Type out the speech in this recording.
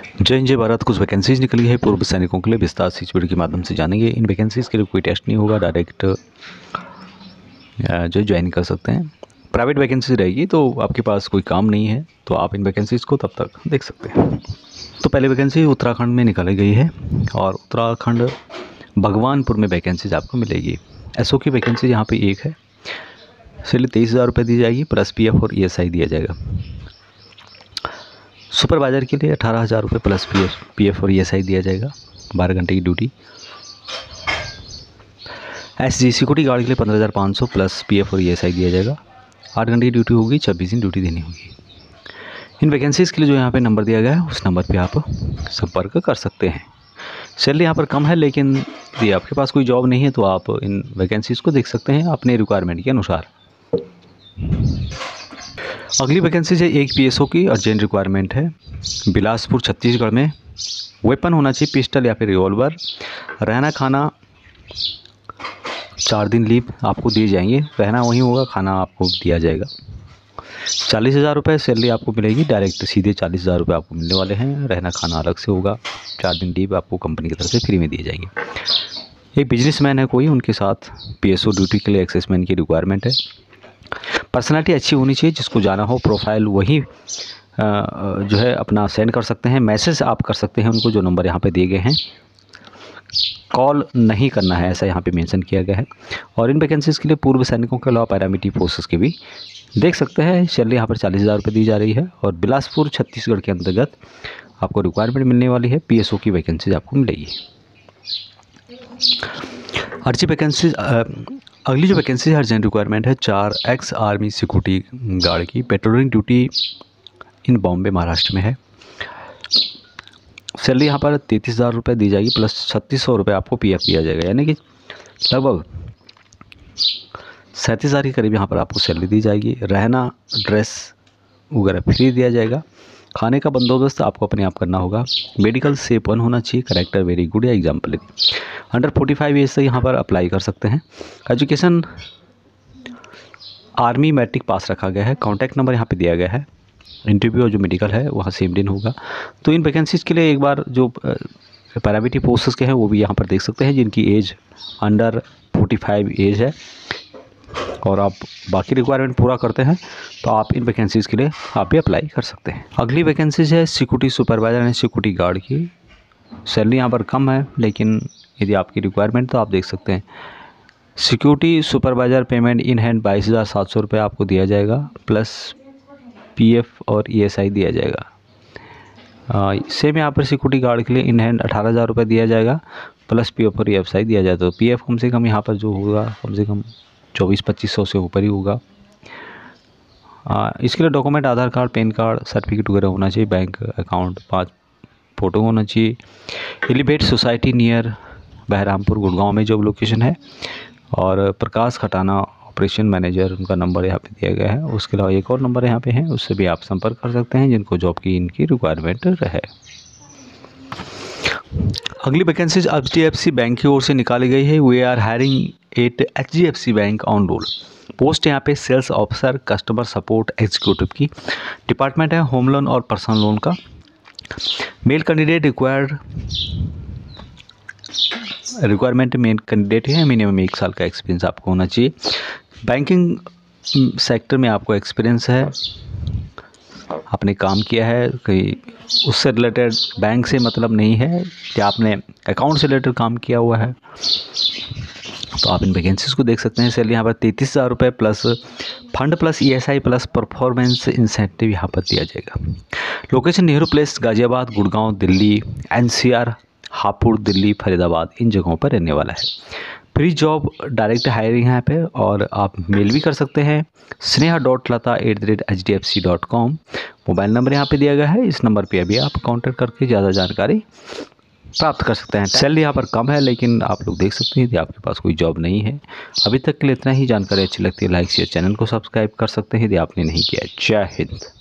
जय हिंद जय भारत। कुछ वैकेंसीज निकली है पूर्व सैनिकों के लिए, विस्तार से इस वीडियो के माध्यम से जानेंगे। इन वैकेंसीज के लिए कोई टेस्ट नहीं होगा, डायरेक्ट जो ज्वाइन कर सकते हैं। प्राइवेट वैकेंसी रहेगी, तो आपके पास कोई काम नहीं है तो आप इन वैकेंसीज को तब तक देख सकते हैं। तो पहले वैकेंसी उत्तराखंड में निकाली गई है और उत्तराखंड भगवानपुर में वैकेंसीज आपको मिलेगी। एसओ की वैकेंसी यहाँ पे एक है, इसलिए 23,000 रुपये दी जाएगी, प्लस पीएफ और ईएसआई दिया जाएगा। सुपरवाइज़र के लिए 18,000 रुपये प्लस पीएफ और ईएसआई दिया जाएगा, 12 घंटे की ड्यूटी। एसजी सिक्योरिटी गार्ड के लिए 15,500 प्लस पीएफ और ईएसआई दिया जाएगा, 8 घंटे की ड्यूटी होगी, 26 दिन ड्यूटी देनी होगी। इन वैकेंसीज़ के लिए जो यहाँ पे नंबर दिया गया है उस नंबर पे आप संपर्क कर सकते हैं। सैलरी यहाँ पर कम है, लेकिन यदि आपके पास कोई जॉब नहीं है तो आप इन वैकेंसीज़ को देख सकते हैं अपने रिक्वायरमेंट के अनुसार। अगली वैकेंसीज है एक पीएसओ की, अर्जेंट रिक्वायरमेंट है, बिलासपुर छत्तीसगढ़ में। वेपन होना चाहिए पिस्टल या फिर रिवॉल्वर। रहना खाना 4 दिन लीव आपको दिए जाएंगे, रहना वहीं होगा, खाना आपको दिया जाएगा। 40,000 रुपये सैलरी आपको मिलेगी, डायरेक्ट सीधे 40,000 रुपये आपको मिलने वाले हैं। रहना खाना अलग से होगा, 4 दिन लीव आपको कंपनी की तरफ से फ्री में दिए जाएंगे। एक बिजनेसमैन है कोई, उनके साथ पीएसओ ड्यूटी के लिए एक्सेसमैन की रिक्वायरमेंट है। पर्सनालिटी अच्छी होनी चाहिए, जिसको जाना हो प्रोफाइल वही जो है अपना सेंड कर सकते हैं। मैसेज आप कर सकते हैं उनको, जो नंबर यहाँ पे दिए गए हैं। कॉल नहीं करना है, ऐसा यहाँ पे मेंशन किया गया है। और इन वैकेंसीज़ के लिए पूर्व सैनिकों के अलावा पैरामिलिट्री फोर्सेस के भी देख सकते हैं। सैलरी यहाँ पर 40,000 रुपये दी जा रही है और बिलासपुर छत्तीसगढ़ के अंतर्गत आपको रिक्वायरमेंट मिलने वाली है। पीएसओ की वैकेंसीज आपको मिलेगी। अर्जी वैकेंसीज अगली जो वैकेंसी है अर्जेंट रिक्वायरमेंट है 4 एक्स आर्मी सिक्योरिटी गार्ड की। Patrolling duty in Bombay Maharashtra में है। सैलरी यहाँ पर 33,000 रुपये दी जाएगी, प्लस 3600 रुपये आपको पीएफ दिया जाएगा, यानी कि लगभग 37,000 के करीब यहाँ पर आपको सैलरी दी जाएगी। रहना ड्रेस वगैरह फ्री दिया जाएगा। खाने का बंदोबस्त आपको अपने आप करना होगा। मेडिकल से 1 होना चाहिए, करेक्टर वेरी गुड या एग्जाम्पल। अंडर 45 एज से यहाँ पर अप्लाई कर सकते हैं। एजुकेशन आर्मी मैट्रिक पास रखा गया है। कॉन्टैक्ट नंबर यहाँ पे दिया गया है। इंटरव्यू और जो मेडिकल है वहाँ सेम दिन होगा। तो इन वैकेंसीज़ के लिए एक बार जो पैरामिलिट्री फोर्सेस के हैं वो भी यहाँ पर देख सकते हैं, जिनकी एज अंडर 45 एज है और आप बाकी रिक्वायरमेंट पूरा करते हैं तो आप इन वैकेंसीज़ के लिए आप भी अप्लाई कर सकते हैं। अगली वैकेंसीज है security supervisor and security guard की। सैलरी यहाँ पर कम है, लेकिन यदि आपकी रिक्वायरमेंट तो आप देख सकते हैं। Security supervisor payment in hand 22,700 रुपये आपको दिया जाएगा, प्लस पीएफ और ईएसआई दिया जाएगा। सेम यहाँ पर सिक्योरिटी गार्ड के लिए इन हैंड 18,000 रुपये दिया जाएगा, प्लस पीएफ और ईएसआई दिया जाए। तो पीएफ कम से कम यहाँ पर जो होगा कम से कम 24-2500 से ऊपर ही होगा। इसके लिए document Aadhaar card, pan card, certificate वगैरह होना चाहिए। बैंक अकाउंट, 5 फ़ोटो होना चाहिए। Elevate society near Behrampur Gurgaon में जॉब लोकेशन है। और प्रकाश खटाना ऑपरेशन मैनेजर, उनका नंबर यहाँ पे दिया गया है। उसके अलावा एक और नंबर यहाँ पे है, उससे भी आप संपर्क कर सकते हैं जिनको जॉब की इनकी रिक्वायरमेंट रहे। अगली वैकेंसीज एचडीएफसी बैंक की ओर से निकाली गई है। We are hiring at HDFC bank on roll. Post यहाँ पे sales officer, customer support executive की। डिपार्टमेंट है होम लोन और पर्सनल लोन का। Male candidate requirement main candidate है। मिनिमम 1 साल का एक्सपीरियंस आपको होना चाहिए। बैंकिंग सेक्टर में आपको एक्सपीरियंस है, आपने काम किया है, कहीं उससे रिलेटेड बैंक से मतलब नहीं है कि आपने अकाउंट से रिलेटेड काम किया हुआ है, तो आप इन वैकेंसीज़ को देख सकते हैं। सैलरी यहाँ पर 33,000 रुपये plus fund plus ESI plus performance incentive यहाँ पर दिया जाएगा। Location Nehru place, Ghaziabad, Gurgaon, Delhi, NCR, Hapur, Delhi, Faridabad, इन जगहों पर रहने वाला है। फ्री जॉब डायरेक्ट हायरिंग है यहाँ पे, और आप मेल भी कर सकते हैं sneha.lata@hdfc.com। मोबाइल नंबर यहाँ पे दिया गया है, इस नंबर पे अभी आप कांटेक्ट करके ज़्यादा जानकारी प्राप्त कर सकते हैं। सैलरी यहाँ पर कम है, लेकिन आप लोग देख सकते हैं यदि आपके पास कोई जॉब नहीं है। अभी तक के लिए इतना ही। जानकारी अच्छी लगती है लाइक शेयर, चैनल को सब्सक्राइब कर सकते हैं यदि आपने नहीं किया। जय हिंद।